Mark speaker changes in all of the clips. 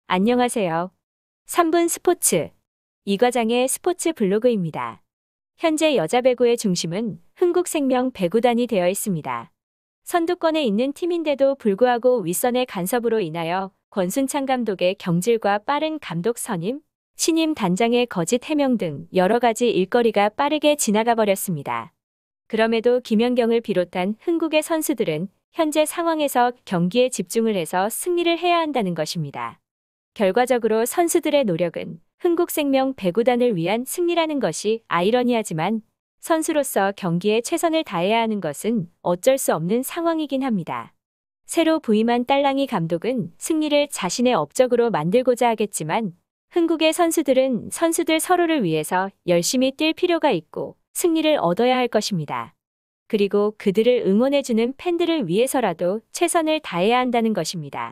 Speaker 1: 안녕하세요. 3분 스포츠 이과장의 스포츠 블로그입니다. 현재 여자 배구의 중심은 흥국생명 배구단이 되어 있습니다. 선두권에 있는 팀인데도 불구하고 윗선의 간섭으로 인하여 권순창 감독의 경질과 빠른 감독 선임, 신임 단장의 거짓 해명 등 여러 가지 일거리가 빠르게 지나가 버렸습니다. 그럼에도 김연경을 비롯한 흥국의 선수들은 현재 상황에서 경기에 집중을 해서 승리를 해야 한다는 것입니다. 결과적으로 선수들의 노력은 흥국생명 배구단을 위한 승리라는 것이 아이러니하지만 선수로서 경기에 최선을 다해야 하는 것은 어쩔 수 없는 상황이긴 합니다. 새로 부임한 딸랑이 감독은 승리를 자신의 업적으로 만들고자 하겠지만 흥국의 선수들은 선수들 서로를 위해서 열심히 뛸 필요가 있고 승리를 얻어야 할 것입니다. 그리고 그들을 응원해주는 팬들을 위해서라도 최선을 다해야 한다는 것입니다.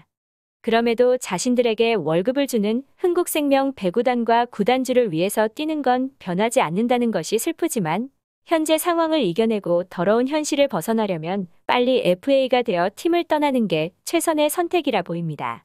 Speaker 1: 그럼에도 자신들에게 월급을 주는 흥국생명 배구단과 구단주를 위해서 뛰는 건 변하지 않는다는 것이 슬프지만 현재 상황을 이겨내고 더러운 현실을 벗어나려면 빨리 FA가 되어 팀을 떠나는 게 최선의 선택이라 보입니다.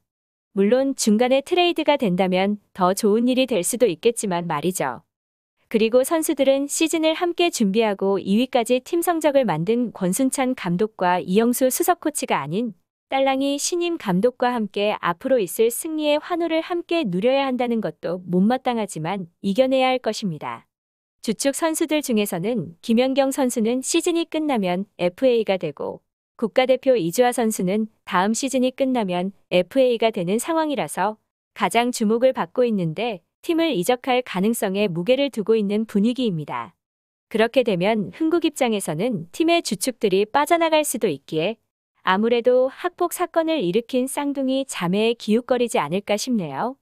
Speaker 1: 물론 중간에 트레이드가 된다면 더 좋은 일이 될 수도 있겠지만 말이죠. 그리고 선수들은 시즌을 함께 준비하고 2위까지 팀 성적을 만든 권순찬 감독과 이영수 수석 코치가 아닌 딸랑이 신임 감독과 함께 앞으로 있을 승리의 환호를 함께 누려야 한다는 것도 못마땅하지만 이겨내야 할 것입니다. 주축 선수들 중에서는 김연경 선수는 시즌이 끝나면 FA가 되고 국가대표 이주하 선수는 다음 시즌이 끝나면 FA가 되는 상황이라서 가장 주목을 받고 있는데 팀을 이적할 가능성에 무게를 두고 있는 분위기입니다. 그렇게 되면 흥국 입장에서는 팀의 주축들이 빠져나갈 수도 있기에 아무래도 학폭 사건을 일으킨 쌍둥이 자매에 기웃거리지 않을까 싶네요.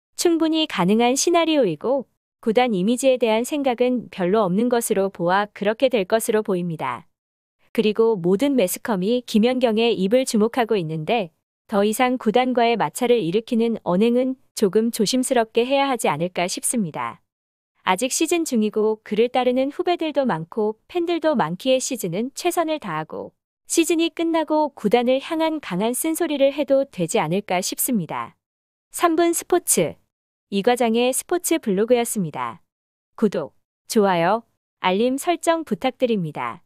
Speaker 1: 충분히 가능한 시나리오이고 구단 이미지에 대한 생각은 별로 없는 것으로 보아 그렇게 될 것으로 보입니다. 그리고 모든 매스컴이 김연경의 입을 주목하고 있는데 더 이상 구단과의 마찰을 일으키는 언행은 조금 조심스럽게 해야 하지 않을까 싶습니다. 아직 시즌 중이고 그를 따르는 후배들도 많고 팬들도 많기에 시즌은 최선을 다하고 시즌이 끝나고 구단을 향한 강한 쓴소리를 해도 되지 않을까 싶습니다. 3분 스포츠 이과장의 스포츠 블로그였습니다. 구독, 좋아요, 알림 설정 부탁드립니다.